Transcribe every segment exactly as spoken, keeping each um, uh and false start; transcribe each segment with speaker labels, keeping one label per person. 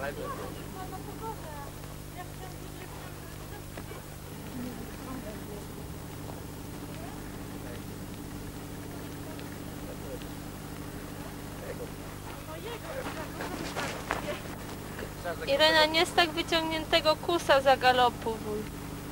Speaker 1: Irena, nie z tak wyciągniętego kusa zagalopuj.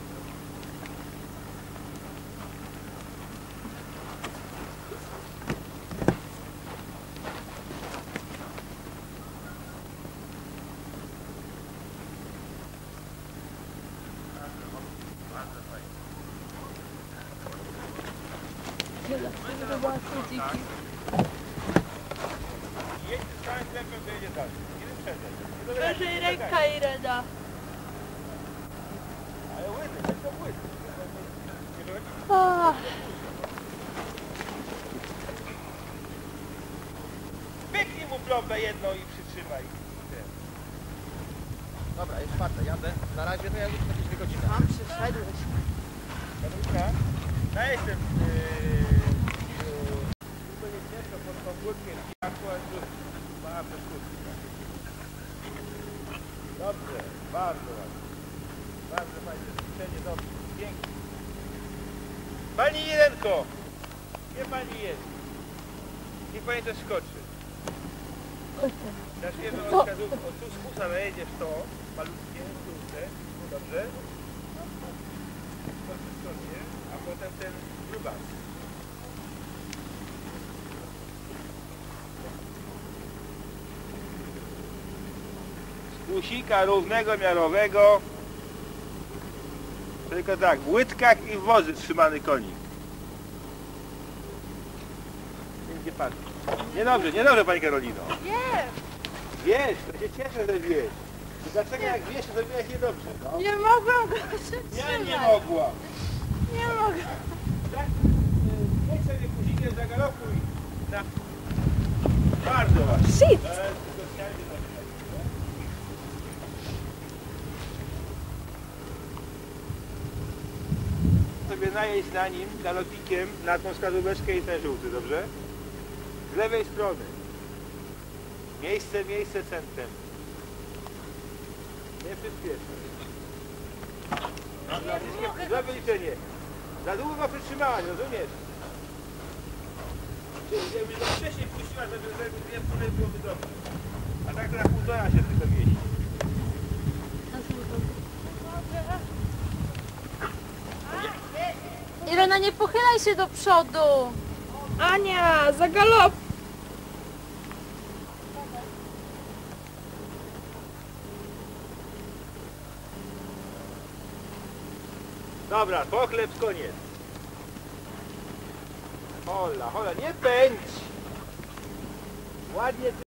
Speaker 1: Zobaczcie dziki.
Speaker 2: Jedź z całym tempem, to jedzie dalej. Nie wyprzedzaj.
Speaker 1: Proszę ręka, Irena.
Speaker 2: Ale łydy, to są łydy.
Speaker 1: Oh.
Speaker 2: Wyknij mu plombę jedną i przytrzymaj. Dobra, jest czwarta, jadę. Na razie to ja już na dwie godziny.
Speaker 1: Tam przyszedłeś.
Speaker 2: Dobra? Ja jestem... To nie ciężko pod pogłódkiem. Akurat już mała przeszkódka. Dobrze, bardzo ładnie. Bardzo fajne ćwiczenie, dobrze, pięknie. Pani Irenko! Gdzie pani jest? Niech pani też skoczy. Zaczniemy od wskazówki. O tu z kusa wejdziesz to, malutkie, krótsze, dobrze? Skoczy sobie, a potem ten grubas. Z kusika równego, miarowego. Tylko tak, w łydkach i w wozy trzymany konik. Nie patrzy. Niedobrze, niedobrze pani Karolino.
Speaker 1: Nie,
Speaker 2: Wiesz, to się cieszę, że wiesz. To dlaczego jak wiesz, to zrobiłaś niedobrze, no?
Speaker 1: nie mogłam go przytrzymać.
Speaker 2: Ja nie mogłam.
Speaker 1: Nie mogę.
Speaker 2: Tak, y, niech sobie kuzikiem zagalopuj. Na... Bardzo ładnie.
Speaker 1: Shit!
Speaker 2: To jest specjalnie dobrze. Sobie najeść na nim galopikiem na tą skazóweczkę i ten żółty, dobrze? Z lewej strony. Miejsce, miejsce, centrum. Nie przyspieszaj. Złe wyliczenie. Za długo przytrzymałaś, rozumiesz? Czyli jakbyś go wcześniej puściła, żeby żeby dwie pół byłoby dobrze. A tak to na półtora się tylko mieści.
Speaker 1: Irena, nie pochylaj się do przodu. Ania, za galop.
Speaker 2: Dobra, pochleb, koniec. Hola, hola, nie pędź! Ładnie.